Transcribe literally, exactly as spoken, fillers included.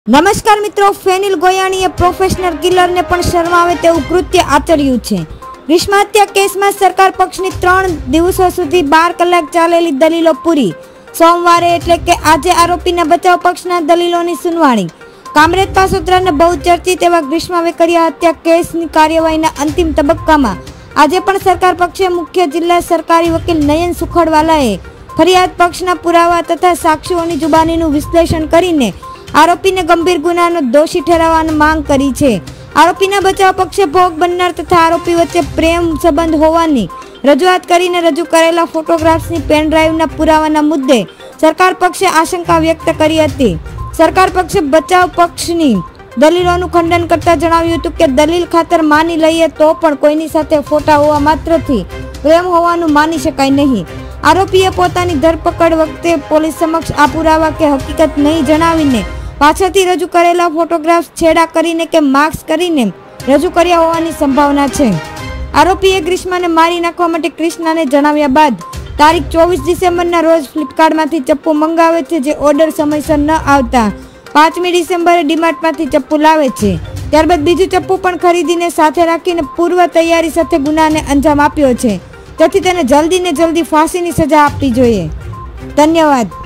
નમસ્કાર મિત્રો, ફેનિલ ગોયાણીએ પ્રોફેશનલ કિલરને પણ શરમાવે તેવું કૃત્ય આચર્યું છે। ગ્રીષ્મ હત્યા કેસમાં સરકાર પક્ષની ત્રણ દિવસો સુધી બાર કલાક ચાલેલી દલીલો પૂરી। સોમવારે એટલે કે આજે આરોપીના બચાવ પક્ષના દલીલોની સુનાવણી। કામરેજ પાસોદરાના બહુચર્ચિત એવા ગ્રીષ્મ વેકરિયા હત્યા કેસની કાર્યવાહીના અંતિમ તબક્કામાં આજે પણ સરકાર પક્ષે મુખ્ય જિલ્લા સરકારી વકીલ નયન સુખડવાલાએ ફરિયાદ પક્ષના પુરાવા તથા સાક્ષીઓની જુબાનીનું વિશ્લેષણ કરીને આરોપીને ગંભીર ગુનાનો દોષી ઠેરવવાની માંગ કરી છે। આરોપીના બચાવ પક્ષે ભોગ બનનાર તથા આરોપી વચ્ચે પ્રેમ સંબંધ હોવાની રજૂઆત કરીને રજૂ કરેલા ફોટોગ્રાફ્સની પેનડ્રાઈવના પુરાવાના મુદ્દે સરકાર પક્ષે આશંકા વ્યક્ત કરી હતી। સરકાર પક્ષે બચાવ પક્ષની દલીલોનું ખંડન કરતા જણાવ્યું હતું કે દલીલ ખાતર માની લઈએ તો પણ કોઈની સાથે ફોટા હોવા માત્રથી પ્રેમ હોવાનું માની શકાય નહીં। આરોપીએ પોતાની ધરપકડ વખતે પોલીસ સમક્ષ આ પુરાવા કે હકીકત નહીં જણાવીને પાછળથી રજૂ કરેલા ફોટોગ્રાફ્સ છેડા કરીને કે માર્ક્સ કરીને રજૂ કર્યા હોવાની સંભાવના છે। આરોપીએ ગ્રીષ્માને મારી નાખવા માટે કૃષ્ણાને જણાવ્યા બાદ તારીખ ચોવીસ ડિસેમ્બરના રોજ ફ્લિપકાર્ટમાંથી ચપ્પુ મંગાવે છે, જે ઓર્ડર સમયસર ન આવતા પાંચમી ડિસેમ્બરે ડીમાર્ટમાંથી ચપ્પુ લાવે છે। ત્યારબાદ બીજું ચપ્પુ પણ ખરીદીને સાથે રાખીને પૂર્વ તૈયારી સાથે ગુનાને અંજામ આપ્યો છે, તેથી તેને જલ્દી ને જલ્દી ફાંસીની સજા આપવી જોઈએ। ધન્યવાદ।